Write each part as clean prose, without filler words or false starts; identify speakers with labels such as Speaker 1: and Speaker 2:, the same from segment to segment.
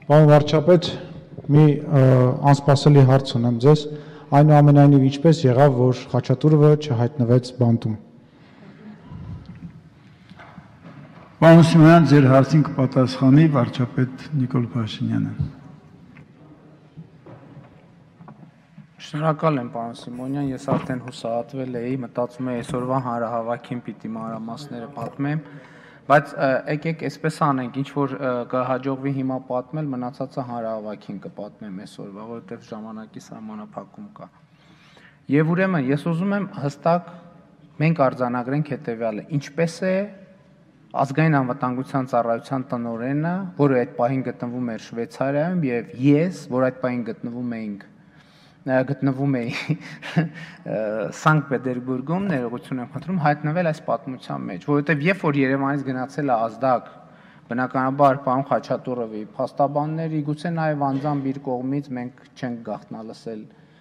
Speaker 1: Պարոն վարչապետ, մի անսպասելի հարց ունեմ ձեզ, այնուամենայնիվ ինչպես եղավ, որ Խաչատուրովը չհայտնվեց բանտում։
Speaker 2: Պարոն Սիմոնյան, ձեր հարցին կպատասխանի վարչապետ Նիկոլ Փաշինյանը։
Speaker 3: Շնորհակալ եմ, պարոն Սիմոնյան, ես արդեն հուսահատվել էի, մտածում էի այսօրվա հանրահավաքին պիտի մանրամասները պատմեմ, բայց եկեք այսպես անենք, ինչ որ կհաջողվի հիմա պատմել, մնացածը հանրահավաքին կպատմեմ այսօրվա, որովհետև ժամանակի սահմանափակում կա։ Եվ ուրեմն ես ուզում եմ հստակ մենք արձանագրենք հետևյալը, ինչպես է ազգային անվտանգության ծառայության տնօրենը, որը այդ պահին գտնվում էր Շվեյցարիայում, եւ ես, որ այդ պահին գտնվում էի Սանկտ Պետերբուրգում, ներողություն եմ խնդրում, հայտնվել այս պատմության մեջ, որովհետև երբ որ Երևանից գնացել է ազդակ, բնականաբար պարոն Խաչատուրովի փաստաբանների, գուցե նաև անձամբ իր կողմից մենք չենք գաղտնալսել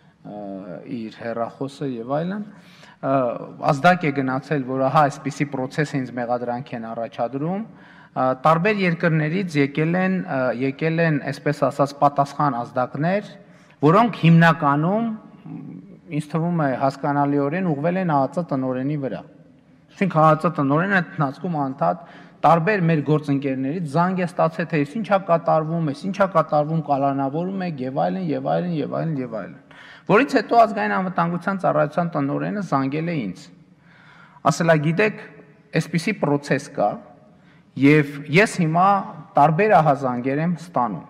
Speaker 3: իր հեռախոսը եւ այլն, ազդակ է գնացել, որ ահա այսպիսի process-ը ինձ մեղադրանք են առաջադրում, տարբեր երկրներից եկել են, այսպես ասած, պատասխան ազդակներ, որոնք հիմնականում, ինձ թվում է հասկանալիորեն ուղղվել են ԱԱԾ տնօրենի վրա։ Այսինքն ԱԱԾ տնօրենը ընթացքում անդադ տարբեր մեր գործընկերներից զանգ է ստացել, թե ինչա կատարվում, ինչա կատարվում, կալանավորում եք եւ այլն եւ այլն եւ այլն եւ այլն։ Որից հետո ազգային անվտանգության ծառայության տնօրենը զանգել է ինձ։ Ասել է, գիտեք, այսպիսի process կա եւ ես հիմա տարբեր ահազանգեր եմ ստանում։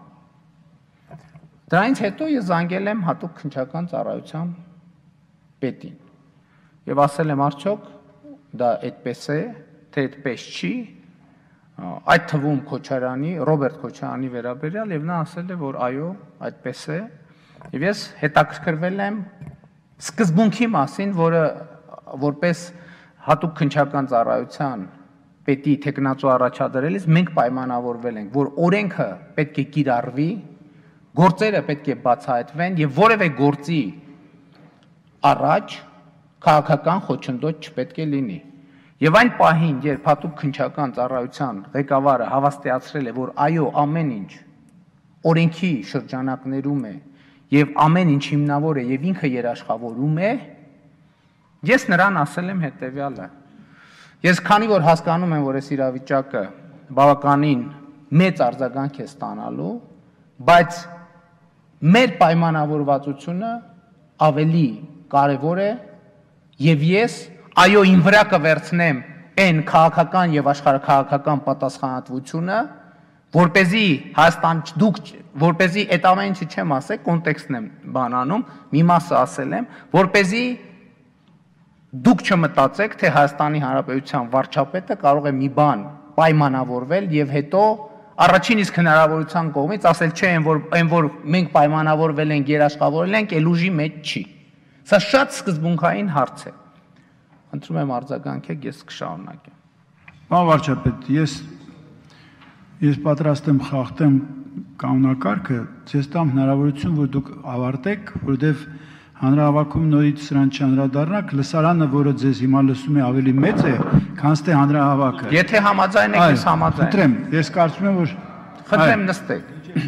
Speaker 3: Դրանից հետո ես զանգել եմ հատուկ քննչական ծառայության պետին եւ ասել եմ արդյոք դա այդպես է, թե այդպես չի, այդ թվում Քոչարյանի, Ռոբերտ Քոչարյանի վերաբերյալ եւ նա ասել է, որ այո, այդպես է եւ ես հետաքրքրվել եմ սկզբունքի մասին, որը որպես հատուկ քննչական ծառայության պետի տեխնացու առաջադրելիս մենք պայմանավորվել ենք, որ օրենքը պետք է կիրառվի, գործերը պետք է բացահայտվեն եւ որևէ գործի առաջ քաղաքական խոչընդոտ չպետք է լինի։ Եվ այն պահին, երբ հատուկ քննչական ծառայության ղեկավարը հավաստիացրել է, որ այո, ամեն ինչ օրենքի շրջանակներում է եւ ամեն ինչ հիմնավոր է եւ ինքը երաշխավորում է, ես նրան ասել եմ հետեւյալը. ես քանի որ հասկանում եմ, որ այս իրավիճակը բավականին մեծ արձագանք է ստանալու, բայց մեր պայմանավորվածությունը ավելի կարևոր է եւ ես այո իմ վրա կվերցնեմ այն քաղաքական եւ աշխարհաքաղաքական պատասխանատվությունը, որպեսզի Հայաստան դուք որպեսզի այդ ամեն ինչը չեմ ասել, կոնտեքստն եմ բանանում, մի մասը ասել եմ, որպեսզի դուք չմտածեք, թե Հայաստանի Հանրապետության վարչապետը կարող է մի բան պայմանավորվել եւ հետո առաջին իսկ հնարավորության կողմից ասել չէ, այն որ մենք պայմանավորվել ենք, երաշխավորել ենք, այլ ուժի մեջ չի։ Սա շատ սկզբունքային հարց է։ Խնդրում եմ արձագանքեք, ես կշարունակեմ։
Speaker 2: Պարոն վարչապետ, ես պատրաստ եմ խախտեմ կանոնակարգը, ձեզ տամ հնարավորություն, որ դուք ավարտեք, որովհետև հանրահավաքում նորից սրան չանդրադառնաք, լսարանը, որը ձեզ հիմա լսում է, ավելի մեծ է, քան թե հանրահավաքը։
Speaker 3: Եթե համաձայն եք, ես համաձայն։
Speaker 2: Խնդրեմ, ես կարծում եմ, որ
Speaker 3: խնդրեմ նստեք։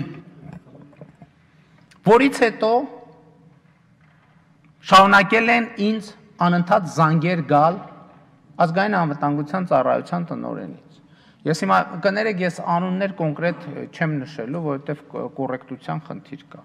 Speaker 3: Որից հետո շարունակել են ինձ անընդհատ զանգեր գալ ազգային անվտանգության ծառայության տնօրենից։ Ես հիմա կներեք, ես անուններ կոնկրետ չեմ նշելու, որովհետև կոռեկտության խնդիր կա։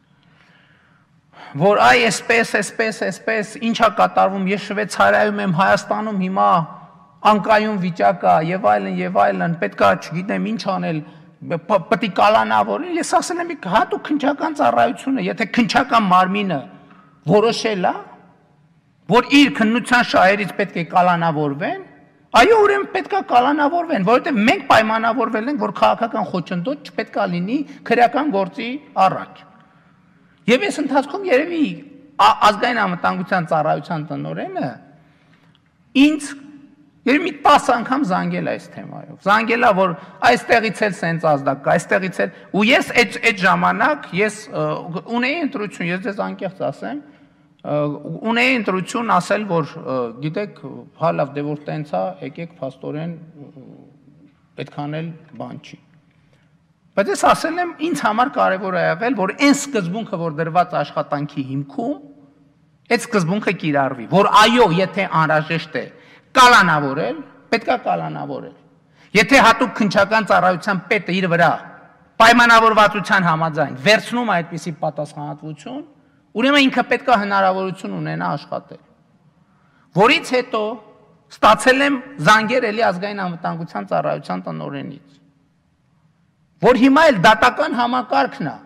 Speaker 3: Որ այ այսպես, ինչա կատարվում, ես Շվեյցարիայում եմ, Հայաստանում հիմա անկայուն վիճակ կա եւ այլն, պետքա չգիտեմ ինչ անել, պետք է կալանավորել, ես ասել եմ, հատուկ քննչական ծառայությունը, եթե քննչական մարմինը որոշել է, որ իր քննության շահերից պետք է կալանավորվեն, այո, ուրեմն պետք է կալանավորվեն, որովհետև մենք պայմանավորվել ենք, որ քաղաքական խոչընդոտ չպետք է լինի քրեական գործի առաջ։ Եվ ես ընթացքում երևի ազգային անվտանգության ծառայության տնօրենը ինձ երևի մի 10 անգամ զանգել այս թեմայով։ Զանգել է, որ այստեղից էլ սենց ազդակ կա, այստեղից էլ, ու ես այդ ժամանակ ես ունեի ընտրություն, ես ձեզ անկեղծ ասեմ, ունեի ընտրություն ասել, որ գիտեք, հա լավ, դե որ տենց է, եկեք փաստորեն այդքան էլ բան չի։ Բայց ես ասել եմ, ինձ համար կարևոր է եղել, որ այն սկզբունքը, որ դրված աշխատանքի հիմքում, այդ սկզբունքը կիրառվի, որ այո, եթե անհրաժեշտ է կալանավորել, պետք է կալանավորել։ Եթե հատուկ քննչական ծառայության պետը իր վրա պայմանավորվածության համաձայն վերցնում է այդպիսի պատասխանատվություն, ուրեմն ինքը պետք է հնարավորություն ունենա աշխատել։ Որից հետո ստացել եմ զանգեր էլի ազգային անվտանգության ծառայության տնօրենից, որ հիմա էլ դատական համակարգն է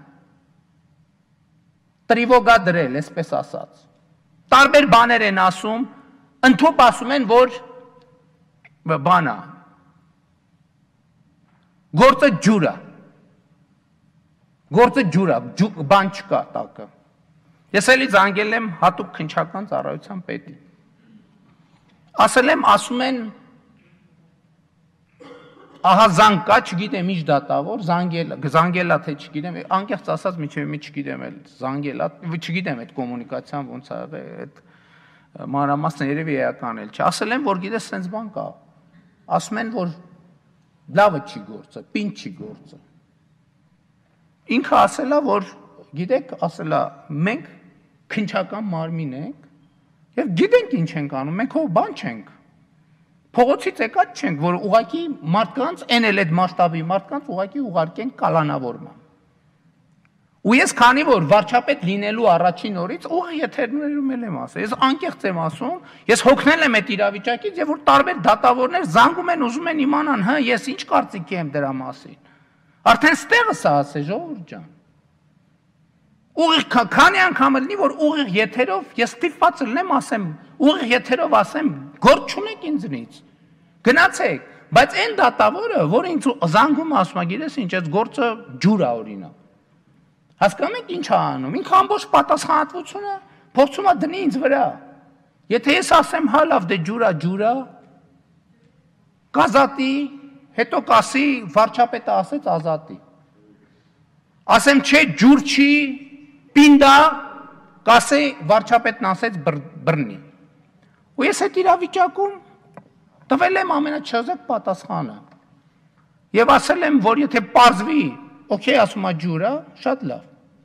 Speaker 3: տրիվոգա դրել, այսպես ասած։ Տարբեր բաներ են ասում, ընդհանուր ասում են, որ բանա գործը ջուր է։ Գործը ջուր է, բան չկա տակը։ Ես էլի զանգել եմ հատուկ քննչական ծառայության պետին։ Ասել եմ, ասում են ահա զանգ կա, չգիտեմ ինչ դատավոր, զանգելա թե չգիտեմ, անկեղծ ասած միջև մի չգիտեմ էլ զանգելա, չգիտեմ այդ կոմունիկացիան ոնց ա եղել, այդ մանրամասն երևի էական էլ չէ։ Ասել եմ, որ գիտես սենց բան կա։ Ասում են, որ լավը չի գործը, պինդ չի գործը։ Ինքը ասելա, որ գիտեք, ասելա, մենք քննչական մարմին ենք եւ գիտենք ինչ ենք անում, մենք հո բան չենք։ Փողոցից եկած չենք, որ ուղակի մարդկանց, այն էլ այդ մասշտաբի մարդկանց ուղակի ուղարկենք կալանավորման։ Ու ես քանի որ վարչապետ լինելու առաջին օրից ուղղ եթերներում եմ ասել, ես անկեղծ եմ ասում, ես հոգնել եմ այդ իրավիճակից եւ որ տարբեր դատավորներ զանգում են, ուզում են իմանան, հա, ես ինչ կարծիքի եմ դրա մասին։ Արդեն ստեղը սա ասե ժողովուրդ ջան։ Ուղիղ քանի անգամ լինի, որ ուղիղ եթերով ես ստիպված լինեմ ասեմ, ուղիղ եթերով ասեմ, գործ չունեք ինձնից։ Գնացեք, բայց այն դատավորը, որ ինձ զանգում ասում է, գիտես ինչ, այս գործը ջուր է օրինակ։ Հասկանում եք ինչ է անում։ Ինքը ամբողջ պատասխանատվությունը փորձում է դնի ինձ վրա։ Եթե ես ասեմ, հա լավ, դե ջուրա, կազատի, հետո կասի վարչապետը ասեց ազատի։ Ասեմ, չէ, ջուր չի, պինդա, կասի վարչապետն ասեց բռնի։ Ու ես այդ իրավիճակում տվել եմ ամենաչազակ պատասխանը։ Եվ ասել եմ, որ եթե պարզվի, օքեյ, ասում է ջուրա, շատ լավ։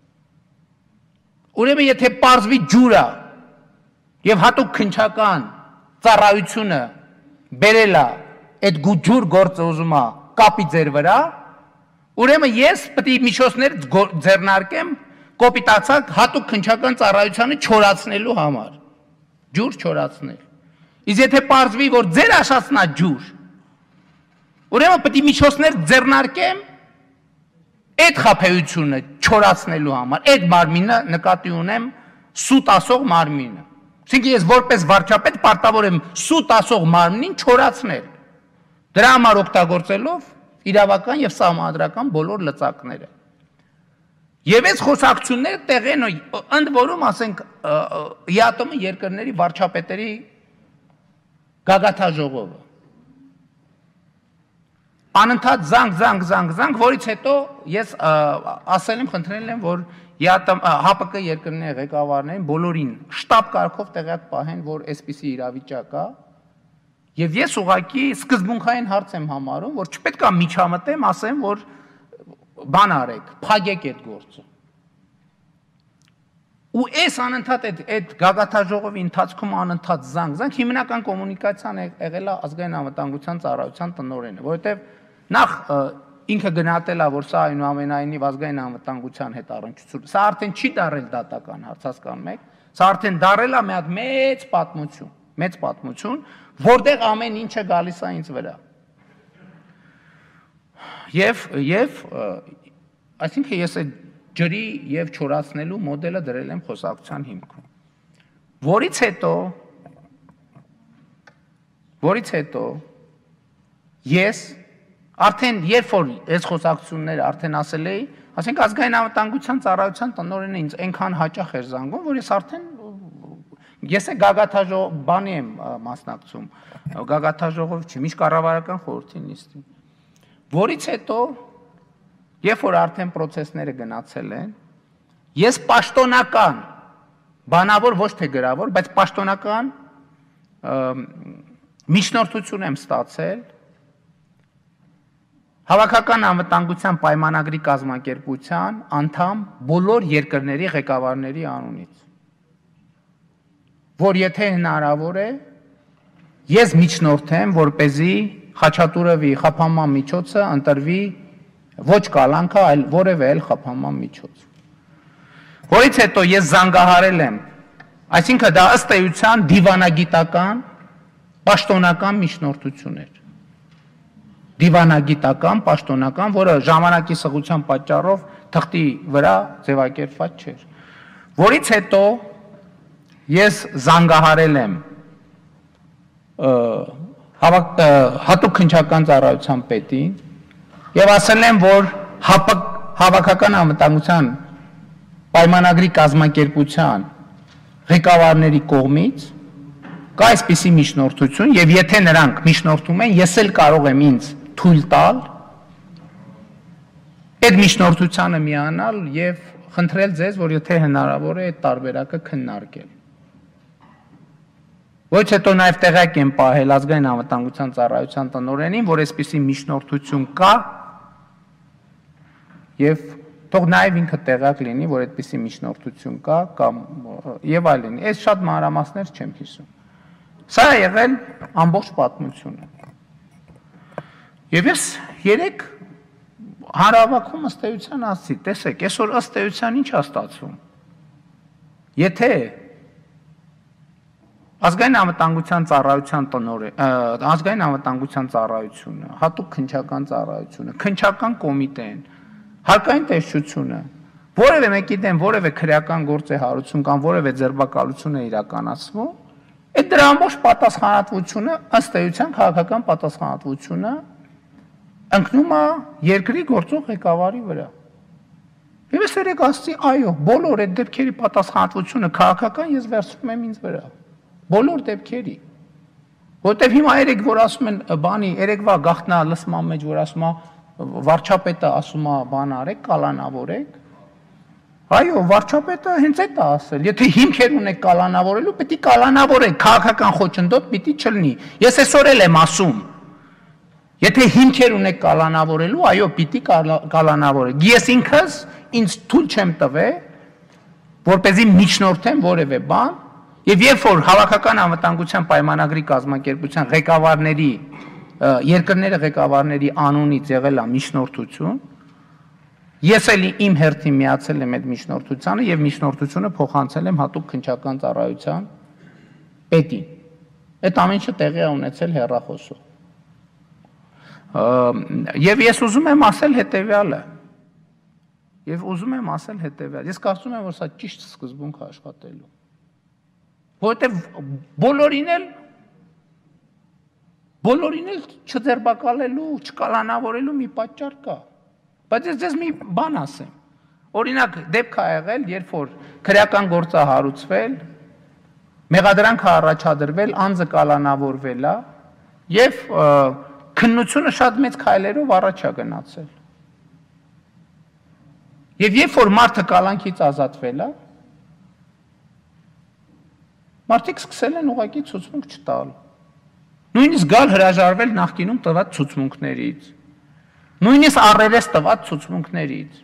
Speaker 3: Ուրեմն եթե պարզվի ջուրա եւ հատուկ քննչական ծառայությունը բերել է այդ ջուր գործը ուզում է կապի ձեր վրա, ուրեմն ես պետք է միջոցներ ձեռնարկեմ կոպիտացակ հատուկ քննչական ծառայությանը չորացնելու համար։ Ջուր չորացնել։ Իսկ եթե պարզվի, որ ձեր աշածն է ջուր, ուրեմն պետք է միջոցներ ձեռնարկեմ այդ խաբեությունը չորացնելու համար, այդ մարմինը նկատի ունեմ սուտ ասող մարմինը։ Այսինքն ես որպես վարչապետ պարտավոր եմ սուտ ասող մարմնին չորացնել։ Դրա համար օգտագործելով իրավական եւ սահմանադրական բոլոր լծակները։ Եվ այս խոսակցությունները տեղի են, ընդ որում ասենք ԵԱՏՄ երկրների վարչապետերի գագաթաժողովը։ Անընդհատ զանգ, որից հետո ես ասել եմ, խնդրել եմ, որ ՀԱՊԿ երկրների ղեկավարներին բոլորին շտաբ կարգով տեղյակ պահեն, որ այսպիսի իրավիճակ կա, եւ ես ուղղակի սկզբունքային հարց եմ համարում, որ չպետք է միջամտեմ, ասեմ, որ բան արեք, փակեք այդ գործը։ Ու այս անընդհատ այդ գագաթաժողովի ընթացքում անընդհատ զանգ, հիմնական կոմունիկացիան եղել է ազգային անվտանգության ծառայության տնօրենը, որովհետեւ նախ ինքը գնահատել է, որ սա այնուամենայնիվ ազգային անվտանգության հետ առնչություն։ Սա արդեն չի դարել դատական հարց, հասկանում եք։ Սա արդեն դարել է մի հատ մեծ պատմություն, որտեղ ամեն ինչը գալիս է ինձ վրա։ Եվ այսինքն ես այդ ջրի եւ չորացնելու մոդելը դրել եմ խոսակցության հիմքում։ Որից հետո ես արդեն երբ որ այս խոսակցությունները արդեն ասել էի, ասենք ազգային անվտանգության ծառայության տնօրենը ինձ այնքան հաճախ էր զանգում, որ ես է գագաթաժողով բանի եմ մասնակցում, գագաթաժողով չի, միշտ կառավարական խորհրդի նիստին։ Որից հետո, երբ որ արդեն պրոցեսները գնացել են, ես պաշտոնական, բանավոր ոչ թե գրավոր, բայց պաշտոնական միջնորդություն եմ ստացել Հավաքական անվտանգության պայմանագրի կազմակերպության անդամ բոլոր երկրների ղեկավարների անունից, որ եթե հնարավոր է, ես միջնորդեմ, որպեսզի Խաչատուրովի խափանման միջոցը ընտրվի ոչ կալանքը, այլ որևէ այլ խափանման միջոց։ Որից հետո ես զանգահարել եմ, այսինքն դա ըստ էության դիվանագիտական, պաշտոնական միջնորդություն էր։ Դիվանագիտական, պաշտոնական, որը ժամանակի սղության պատճառով թղթի վրա ձևակերպված չէր։ Որից հետո ես զանգահարել եմ հատուկ քննչական ծառայության պետին եւ ասել եմ, որ հավաքական անվտանգության պայմանագրի կազմակերպության ղեկավարների կողմից կա այսպիսի միջնորդություն եւ եթե նրանք միջնորդում են, ես էլ կարող եմ ինձ թույլ տալ այդ միջնորդությանը միանալ եւ խնդրել ձեզ, որ եթե հնարավոր է այդ տարբերակը քննարկել։ Ոչ հետո նաև տեղյակ եմ պահել ազգային անվտանգության ծառայության տնօրենին, որ այսպիսի միջնորդություն կա եւ թող նաև ինքը տեղյակ լինի, որ այդպիսի միջնորդություն կա կամ եւ այլն։ Այս շատ մանրամասներ չեմ հիշում։ Սա է եղել ամբողջ պատմությունը։ Եվ ես երեք հանրահավաքում ըստ էության ասացի, տեսեք, այսօր ըստ էության ինչ է ստացվում։ Եթե ազգային անվտանգության ծառայության ազգային անվտանգության ծառայությունը, հատուկ քննչական ծառայությունը, քննչական կոմիտեն, հարկային տեսչությունը, որևէ մեկի դեմ որևէ քրեական գործ է հարուցում կամ որևէ ձերբակալություն է իրականացվում, այդ դրա ամբողջ պատասխանատվությունը ըստ էության քաղաքական պատասխանատվությունը ընկնում է երկրի գործող ղեկավարի վրա։ Եվ ես երեք ասացի, այո, բոլոր այդ դեպքերի պատասխանատվությունը քաղաքական ես վերցնում եմ ինձ վրա։ Բոլոր դեպքերի։ Որտեվ հիմա երեք որ ասում են բանի, երեկվա գաղտնա լսման մեջ որ ասում է վարչապետը ասում է բան արեք, կալանավորեք։ Այո, վարչապետը հենց այդ է ասել։ Եթե հիմքեր ունեք կալանավորելու, պետք է կալանավորեք, քաղաքական խոչընդոտ պիտի չլինի։ Ես այսօր էլ եմ ասում։ Եթե հիմքեր ունեք կալանավորելու, այո, պիտի կալանավորեք։ Ես ինքս ինձ թույլ չեմ տվել, որպեսզի միջնորդեմ որևէ բան, եւ երբ որ հավաքական անվտանգության պայմանագրի կազմակերպության ղեկավարների երկրների ղեկավարների անունից եղել է միջնորդություն, ես էլ իմ հերթին միացել եմ այդ միջնորդությանը եւ միջնորդությունը փոխանցել եմ հատուկ քննչական ծառայության պետին։ Այդ ամենը տեղի է ունեցել հեռախոսով։ Եվ ես ուզում եմ ասել հետեւյալը։ Ես կարծում եմ, որ սա ճիշտ սկզբունք է աշխատելու։ Որտեւ բոլորին էլ չձերբակալելու, չկալանավորելու մի պատճառ կա։ Բայց ես ձեզ մի բան ասեմ։ Օրինակ, դեպք է եղել, երբ որ քրեական գործ է հարուցվել, մեղադրանք է առաջադրվել, անձը կալանավորվել է եւ քննությունը շատ մեծ քայլերով առաջ է գնացել։ Եվ երբ որ մարդը կալանքից ազատվել է, մարդիկ սկսել են ուղղակի ցուցմունք չտալ։ Նույնիսկ գալ հրաժարվել նախկինում տված ցուցմունքներից։ Նույնիսկ առերես տված ցուցմունքներից։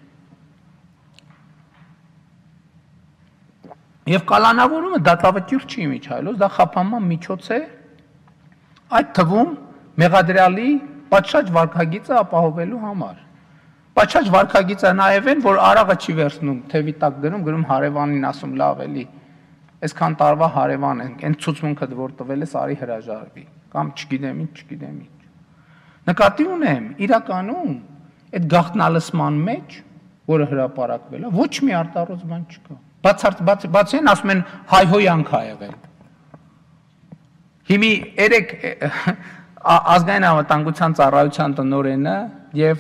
Speaker 3: Եվ կալանավորումը դատավճիռ չի միջայլոց, դա խափանման միջոց է, այդ թվում մեղադրյալի պատշաճ վարքագիծը ապահովելու համար։ Պատշաճ վարքագիծը նաև են, որ արաղը չի վերցնում, թևի տակ գրում հարևանին ասում լավ էլի, այսքան տարվա հարևան են, այն ցուցմունքը որ տվել ես արի հրաժարվի, կամ չգիտեմ ինչ։ Նկատի ունեմ, իրականում այդ գաղտնալսման մեջ, որը հրապարակվել է, ոչ մի արտառոց բան չկա։ Բացի են ասում են հայհոյանք ա եղել։ Հիմի երեք ազգային անվտանգության ծառայության տնօրենը եւ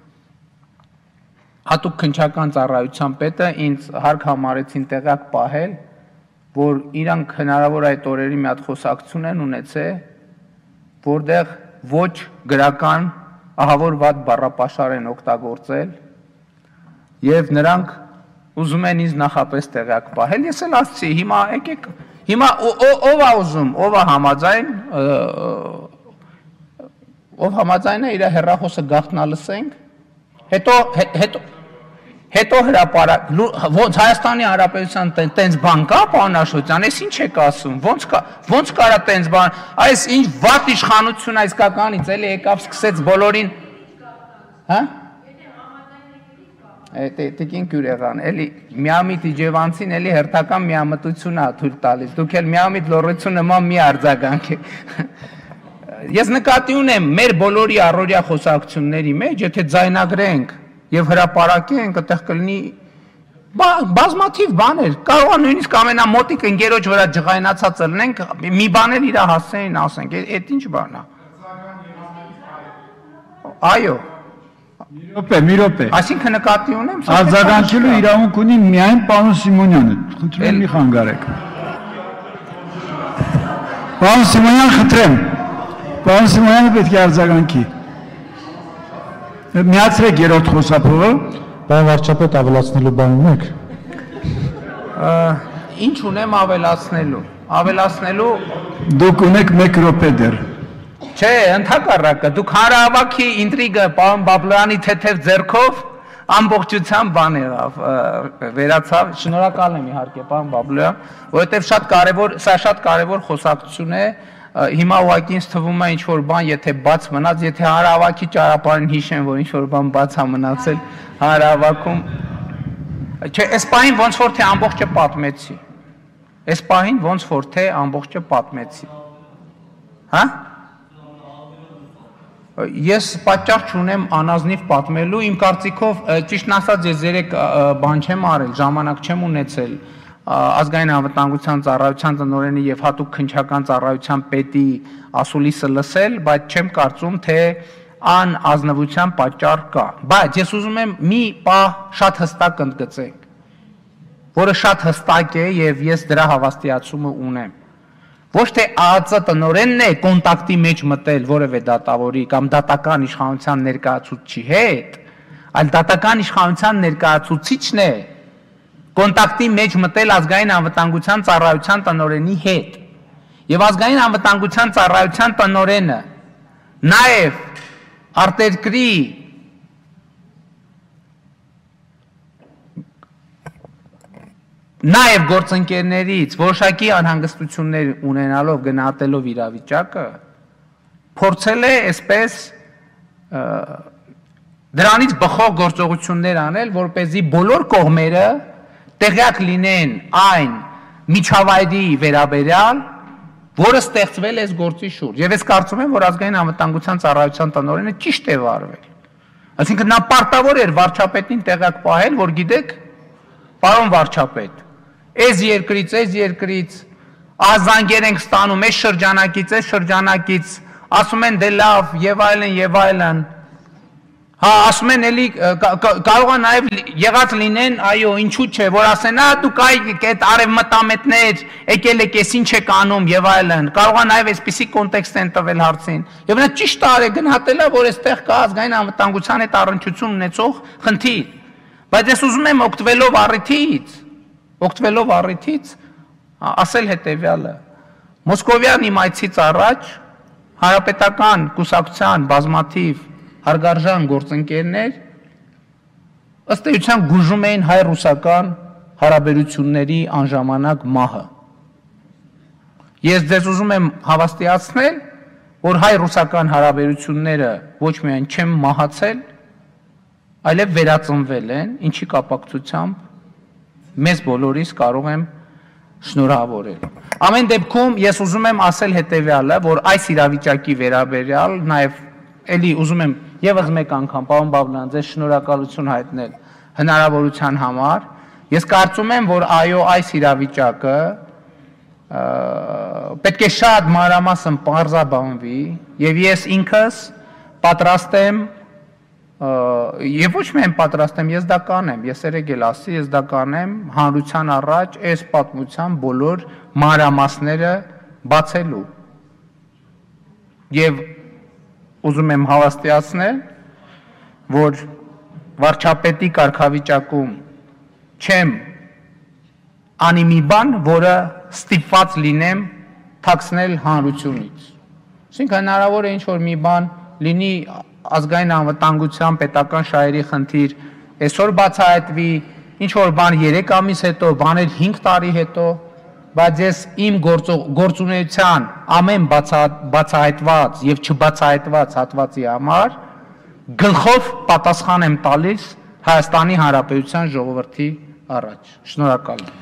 Speaker 3: հատուկ քննչական ծառայության պետը ինձ հարկ համարեցին տեղյակ պահել, որ իրանք հնարավոր այդ օրերի մի հատ խոսակցություն են ունեցել, որտեղ ոչ գրական ահավոր վատ բառապաշար են օգտագործել եւ նրանք ուզում են ինձ նախապես տեղյակ պահել։ Ես էլ ասացի, հիմա եկեք, հիմա ով է ուզում, ով է համաձայն ով համաձայն է իր հեռախոսը գաղտնալսենք, հետո հրապարակ ոնց Հայաստանի Հանրապետության տենց բան կա, պարոն Աշոտյան, այս ինչ եք ասում, ոնց կարա տենց բան, այս ինչ վատ իշխանություն այս կականից էլի եկավ սկսեց բոլորին, հա? Տիկին Գյուրեղան, էլի միամիտ իջևանցին էլի հերթական միամտություն է թույլ տալիս, դուք էլ միամիտ լոռություն նման մի արձագանք եք։ Ես նկատի ունեմ մեր բոլորի առօրյա խոսակցությունների մեջ, եթե ձայնագրենք եւ հրապարակենք, այդտեղ կլինի բազմաթիվ բաներ, կարող է նույնիսկ ամենամոտիկ ընկերոջ վրա ջղայնացած ելնենք, մի բան էլ իր հասցեին ասենք, այդ ինչ բան է։ Այո։
Speaker 2: Մի րոպե։
Speaker 3: Այսինքն նկատի ունեմ,
Speaker 2: արձագանքելու իրավունք ունի միայն պարոն Սիմոնյանը, խնդրում եմ մի խանգարեք։ Պարոն Սիմոնյան, խնդրեմ։ Պարոն Սիմոնյանը պետք է արձագանքի։ Միացրեք երրորդ խոսափողը։
Speaker 1: Պարոն վարչապետ, ավելացնելու բան ունեք։
Speaker 3: Ինչ ունեմ ավելացնելու։
Speaker 2: Դուք ունեք 1 րոպե դեռ։
Speaker 3: Չէ, ընդհակառակը, դուք հանրահավաքի ինտրիգը պարոն Բաբլոյանի թեթև ձեռքով ամբողջությամբ բան եղավ, վերացավ, շնորհակալ եմ իհարկե պարոն Բաբլոյան, որովհետև սա շատ կարևոր խոսակցություն է, հիմա ուղղակի ինձ թվում է ինչ-որ բան, եթե բաց մնաց, եթե հանրահավաքի ճանապարհին հիշեն, որ ինչ-որ բան բաց է մնացել հանրահավաքում, չէ, այս պահին ոնց որ թե ամբողջը պատմեցի, հա? Ես պատճառ չունեմ անազնիվ պատմելու, իմ կարծիքով, ճիշտն ասած, ես երեք բան չեմ արել, ժամանակ չեմ ունեցել ազգային անվտանգության ծառայության տնօրենի եւ հատուկ քննչական ծառայության պետի ասուլիսը լսել, բայց չեմ կարծում, թե անազնվության պատճառ կա։ Բայց ես ուզում եմ մի պահ շատ հստակ ընդգծենք, որը շատ հստակ է եւ ես դրա հավաստիացումը ունեմ։ Ոչ թե ԱԱԾ տնօրենն է կոնտակտի մեջ մտել որևէ դատավորի կամ դատական իշխանության ներկայացուցչի հետ, այլ դատական իշխանության ներկայացուցիչն է կոնտակտի մեջ մտել ազգային անվտանգության ծառայության տնօրենի հետ։ Եվ ազգային անվտանգության ծառայության տնօրենը նաև արտերկրի նաև գործընկերներից որոշակի անհանգստություններ ունենալով գնահատելով իրավիճակը, փորձել է այսպես դրանից բխող գործողություններ անել, որպեսզի բոլոր կողմերը տեղյակ լինեն այն միջավայրի վերաբերյալ, որը ստեղծվել է այս գործի շուրջ։ Եվ ես կարծում եմ, որ ազգային անվտանգության ծառայության տնօրենը ճիշտ է վարվել։ Այսինքն նա պարտավոր էր վարչապետին տեղյակ պահել, որ գիտեք, պարոն վարչապետ, այս երկրից ազանգեր ենք ստանում, այս շրջանակից, ասում են դե լավ, եւ այլն, հա, ասում են էլի, կարող է նաև եղած լինեն, այո, ինչու՞ չէ, որ ասեն, դուք այդ արևմտամետներ, եկել եք, ես ինչ եք անում եւ այլն, կարող է նաև այսպիսի կոնտեքստ են տվել հարցին, եւ նա ճիշտ արել, գնահատել է, որ այստեղ կա ազգային անվտանգության հետ առնչություն ունեցող խնդիր, բայց ես ուզում եմ օգտվելով առիթից, ասել հետեւյալը. Մոսկովյան իմ այցից առաջ հանրապետական կուսակցության բազմաթիվ հարգարժան գործընկերներ ըստ էության գուժում էին հայ-ռուսական հարաբերությունների անժամանակ մահը։ Ես ձեզ ուզում եմ հավաստիացնել, որ հայ-ռուսական հարաբերությունները ոչ միայն չեն մահացել, այլև վերածնվել են, ինչի կապակցությամբ մեզ բոլորիս կարող եմ շնորհավորել։ Ամեն դեպքում ես ուզում եմ ասել հետևյալը, որ այս իրավիճակի վերաբերյալ նաև էլի ուզում եմ եւս մեկ անգամ պարոն Բաբլոյան ձեզ շնորհակալություն հայտնել հնարավորության համար։ Ես կարծում եմ, որ այո, այս իրավիճակը պետք է շատ մանրամասն պարզաբանվի եւ ես ինքս պատրաստ եմ եւ ոչ միայն պատրաստ եմ, ես դա կանեմ, ես երեք էլ ասի, ես դա կանեմ հանրության առաջ այս պատմության բոլոր մանրամասները բացելու։ Եվ ուզում եմ հավաստիացնել, որ վարչապետի կարգավիճակում չեմ անի մի բան, որը ստիպված լինեմ թաքցնել հանրությունից։ Այսինքն հնարավոր է ինչ-որ մի բան լինի ազգային անվտանգության պետական շահերի խնդիր, այսօր բացահայտվի, ինչ որ բան 3 ամիս հետո, բաներ 5 տարի հետո, բայց ես իմ գործունեության ամեն բացահայտված եւ չբացահայտված հատվածի համար գլխով պատասխան եմ տալիս Հայաստանի Հանրապետության ժողովրդի առաջ։ Շնորհակալ եմ։